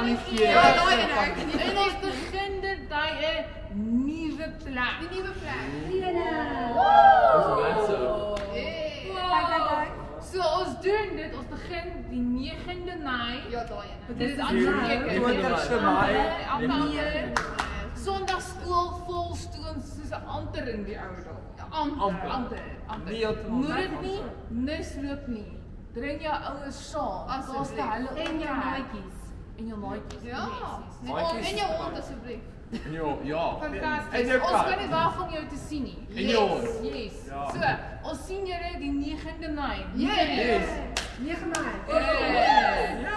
nie gee. Ja, daai en ek nie. En ons begin dit by 'n nuwe plek. Die nuwe plek. Dis net so. So ons doen dit, ons begin die 9de Mei. Ja, daai en Dit is Die aangeteken. 20ste Mei. Sondag skool vol stoons soos 'n amper in die ou dae. Amper. Nie heeltemal. Moet dit nie misloop nie. Bring jou ouers saam. Asseblief. Hulle En jou maatjies. En jou maatjies. Ja. Maatjies. En jou hond asseblief. En ja. Fantasties. En jou Ons kat. kan nie wag om jou te sien nie. En jou hond. Yes. Ja. So, ons sien julle die 9de Mei. Yes. 9 Mei. Yeah.